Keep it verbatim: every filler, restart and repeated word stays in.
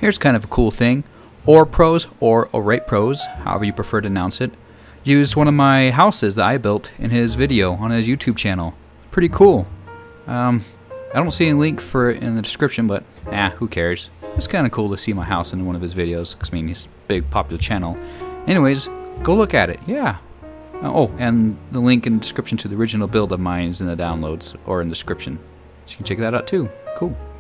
Here's kind of a cool thing. Orepros, or Orepros, however you prefer to announce it, used one of my houses that I built in his video on his YouTube channel. Pretty cool. Um, I don't see any link for it in the description, but ah, who cares? It's kind of cool to see my house in one of his videos, because I mean, he's a big, popular channel. Anyways, go look at it, yeah. Uh, oh, and the link in the description to the original build of mine is in the downloads, or in the description. So you can check that out too. Cool.